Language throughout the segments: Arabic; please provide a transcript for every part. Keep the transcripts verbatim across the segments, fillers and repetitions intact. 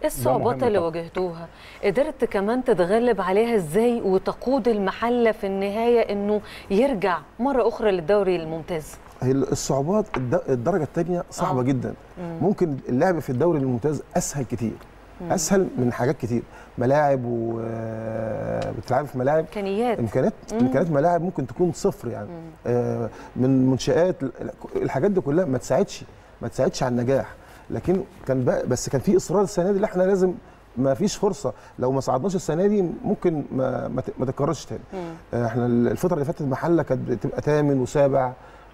ايه الصعوبات اللي واجهتوها؟ قدرت كمان تتغلب عليها ازاي وتقود المحله في النهايه انه يرجع مره اخرى للدوري الممتاز؟ هي الصعوبات الدرجه الثانيه صعبه آه. جدا. مم. ممكن اللعب في الدوري الممتاز اسهل كتير، مم. اسهل من حاجات كتير، ملاعب وبتلعب في ملاعب امكانيات امكانيات امكانيات ملاعب ممكن تكون صفر يعني. آه من منشآت، الحاجات دي كلها ما تساعدش ما تساعدش على النجاح. لكن كان بقى بس كان في اصرار السنه دي اللي احنا لازم، ما فيش فرصه لو ما صعدناش السنه دي ممكن ما ما تتكررش تاني. آه احنا الفتره اللي فاتت المحله كانت بتبقى ثامن وسابع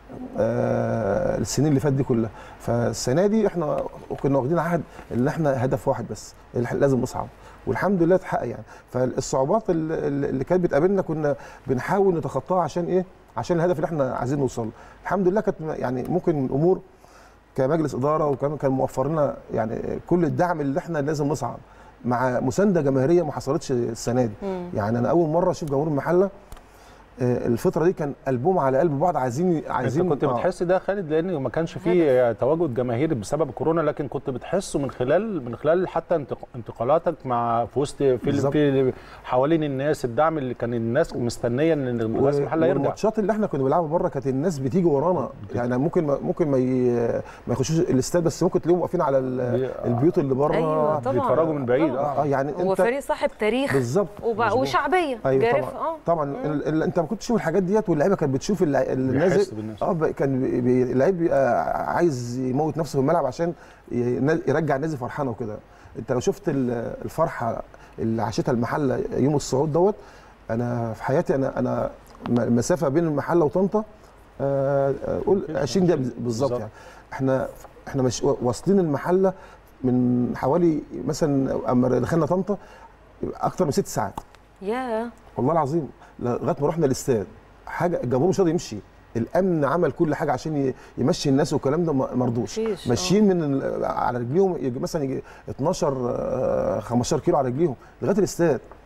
آه السنين اللي فاتت دي كلها، فالسنه دي احنا كنا واخدين عهد ان احنا هدف واحد بس لازم نصعد، والحمد لله اتحقق يعني. فالصعوبات اللي, اللي كانت بتقابلنا كنا بنحاول نتخطاها عشان ايه؟ عشان الهدف اللي احنا عايزين نوصل له. الحمد لله كانت يعني ممكن الامور كمجلس اداره وكمان كان موفر لنا يعني كل الدعم اللي احنا لازم نصعد، مع مسانده جماهيريه ما حصلتش السنه دي. مم. يعني انا اول مره اشوف جمهور المحله الفتره دي كان قلبهم على قلب بعض، عايزين عايزين انت كنت آه. بتحس ده خالد لان ما كانش فيه تواجد جماهيري بسبب كورونا، لكن كنت بتحسه من خلال من خلال حتى انتقالاتك مع في وسط في, في حوالين الناس، الدعم اللي كان الناس مستنيه ان الناس المحله يرجع. والماتشات اللي احنا كنا بنلعبها بره كانت الناس بتيجي ورانا، يعني ممكن ما ممكن ما ما يخشوش الاستاد، بس ممكن تلاقيهم واقفين على البيوت اللي بره. أيوة بيتفرجوا من بعيد. اه يعني هو فريق صاحب تاريخ بالظبط وشعبيه. أيوة جارف. طبعا, طبعا انت ما كنتش تشوف الحاجات ديت، واللعيبه كانت بتشوف الناس اه كان اللعيب بيبقى عايز يموت نفسه في الملعب عشان يرجع الناس فرحانه وكده. انت لو شفت الفرحه اللي عاشتها المحله يوم الصعود دوت، انا في حياتي انا انا المسافه بين المحله وطنطا قول عشرين دقيقه بالظبط يعني. احنا احنا مش واصلين المحله من حوالي مثلا اما دخلنا طنطا اكتر من ست ساعات. ياه والله العظيم لغايه ما رحنا الاستاد. حاجه الجمهور مش راضي يمشي، الامن عمل كل حاجه عشان يمشي الناس والكلام ده ما رضوش، ماشيين من على رجليهم مثلا يجي اتناشر خمستاشر كيلو على رجليهم لغايه الاستاد.